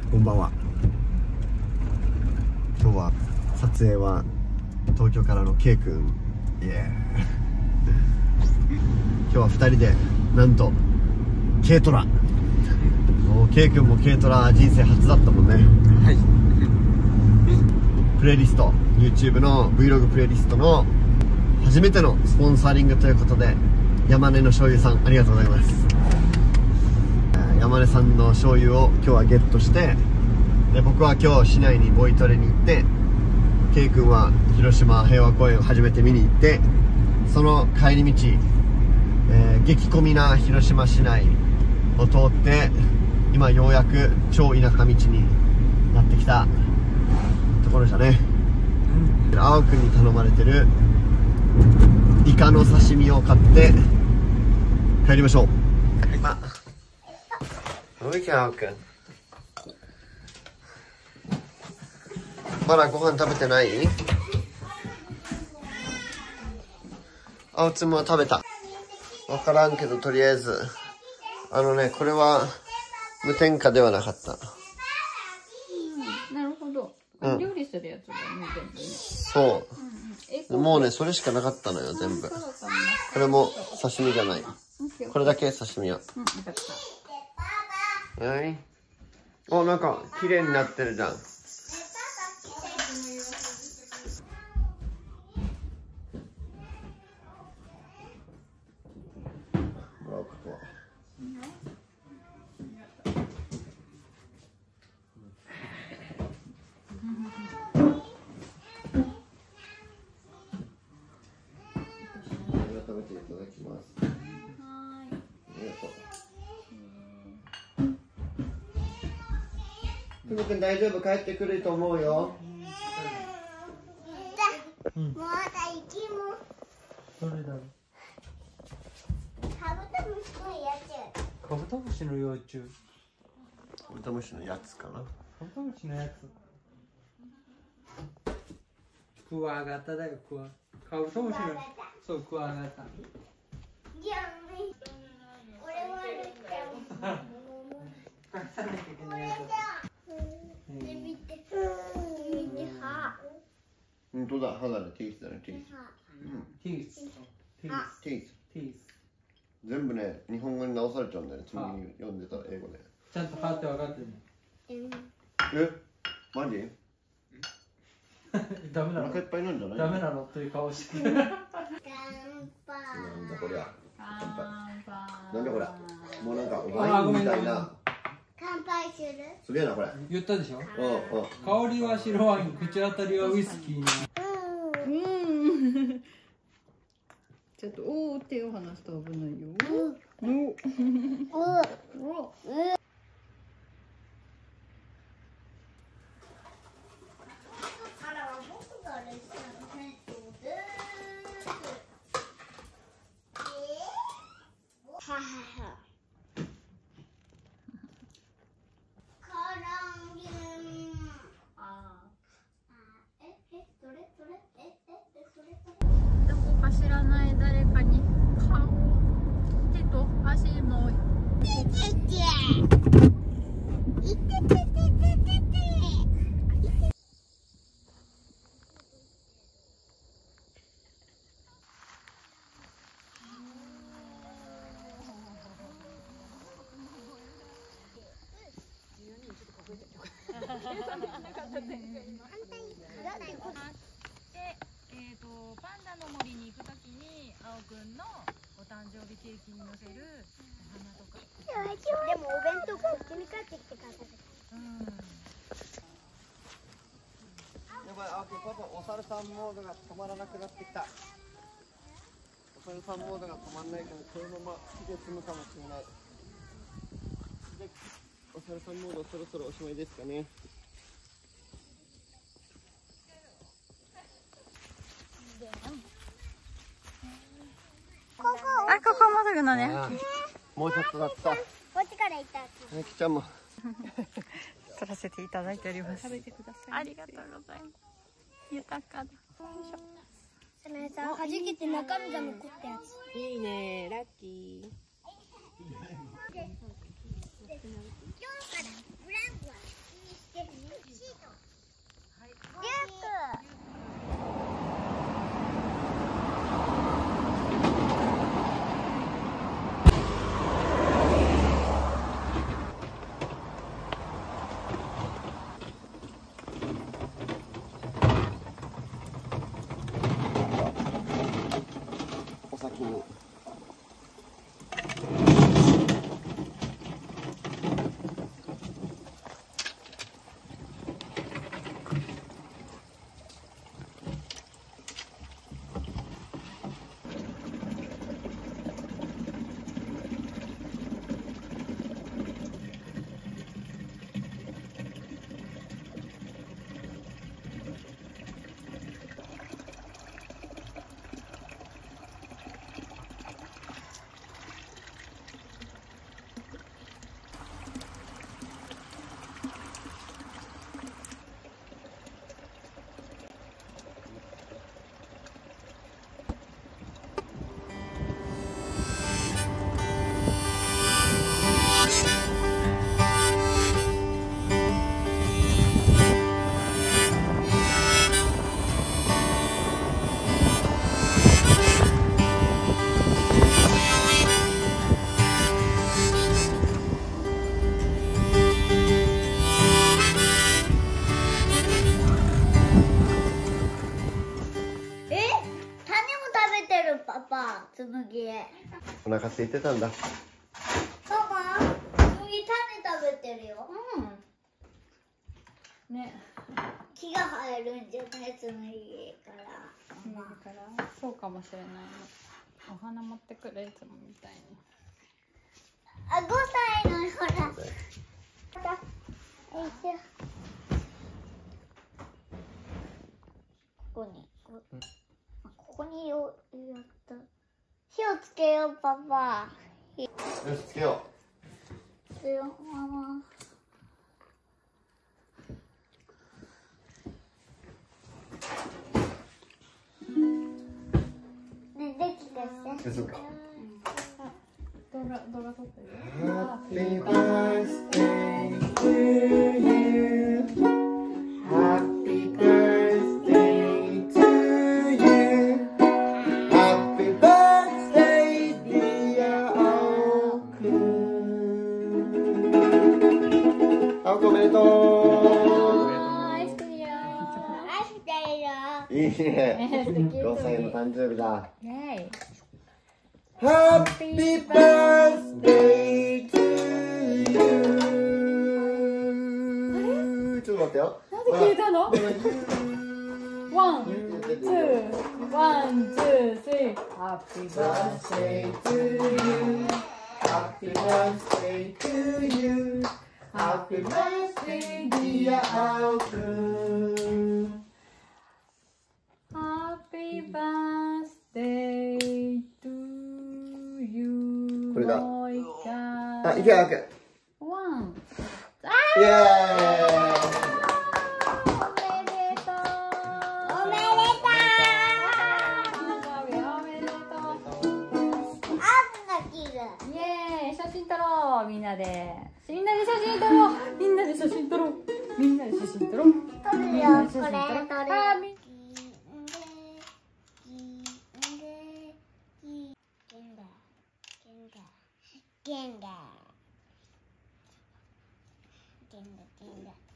こんばんは。今日は撮影は東京からの K 君。イエーイ。今日は2人でなんと軽トラ。もう K 君も軽トラ人生初だったもんね。 はい。 プレイリスト YouTube の Vlog プレイリストの初めてのスポンサリングということで、山根の醤油さんありがとうございます。山根さんの醤油を今日はゲットして、で僕は今日市内にボイトレに行って、 K 君は広島平和公園を初めて見に行って、その帰り道、激混みな広島市内を通って、今ようやく超田舎道になってきたところじゃね。青くんに頼まれてるイカの刺身を買って帰りましょう。今どういけ青くん、まだご飯食べてない？青つむは食べた。わからんけどとりあえずこれは無添加ではなかった。 なるほど。料理するやつだね、全部ね。 そう、もうねそれしかなかったのよ全部。これも刺身じゃない、これだけ刺身は。はい。お、なんか綺麗になってるじゃん。食べていただきます。はい。ありがとう。ふみくん大丈夫、帰ってくると思うよ。 もうだ生き物。 どれだろう。 カブトムシのやつ。 カブトムシの幼虫。 カブトムシのやつかな。 カブトムシのやつ。クワガタだよ、クワ。カブトムシの。そう、クワガタ。 いや、俺もあるじゃん。 返さなきゃいけないやつ。 見て、見て歯。 本当だ、歯だね、ティースだね、ティース。 ティース。ティース。 ティース。 ティース。 全部ね、日本語に直されちゃうんだよね、次に読んでたら英語で。 ちゃんと歯って分かってるえ、マジ？ ダメなの？ お腹いっぱいなんじゃない？ ダメなのという顔してる。 乾杯。 なんだこりゃ。乾杯。なんだこりゃ。もうなんかワインみたいな。 乾杯する？ すげえなこれ。 言ったでしょ？ うんうん。 香りは白ワイン、口当たりはウイスキーに。 ちょっとおー手を離すと危ないよ。どこか知らない誰かに顔、手と足も。 パンダの森に行くときに青くんのお誕生日ケーキに乗せるお花とか。 でもお弁当こっちに帰ってきてから食べた。 やばい、あ、パパ、お猿さんモードが止まらなくなってきた。お猿さんモードが止まんないから、そのまま火で積むかもしれない。で、お猿さんモードそろそろおしまいですかね。 あ、ここまでのね。 もうちょっとだった。 こっちから行った。 みきちゃんも。 撮らせていただいております。食べてください。ありがとうございます。豊かだ。よいしょ。 それさ、はじけて中身が残ったやつ。 いいね、ラッキー。 今日からブランコは麦。 お腹空いてたんだ。 ママ、麦種食べてるよ。 うん。ね。 木が生えるんじゃないつむぎから。 だからそうかもしれないね。お花持ってくるいつもみたいに。 あ、5歳のほら。ここにやった。火をつけよう、パパ。 よし、つけよつけよう、ママ。ね、できたし。 う。そうか。 動画撮ってる。 Happy birthday to you. Happy birthday to you. Happy birthday, dear 青くん。青くんおめでと愛してるよ。 愛してるよ。 う。いいね。5歳の誕生日だ。 イェイ。 Happy birthday to you. ちょっと待ってよ。 なんで消えたの？ワン、ツー、ワン、ツー、スリー。Happy birthday to you. Happy birthday to you. Happy birthday, dear 青くん。 Happy birthday to you. これだ。 もう一回。 あ、いけ青くん。 ワン。 イエーイ。 おめでとう。 おめでとう。 おめでとう。 あんな木が。 イエーイ、写真撮ろう、みんなで。みんなで写真撮ろう。みんなで写真撮ろう。みんなで写真撮ろう。 撮るよ、これ撮る。 あーみゲンダ。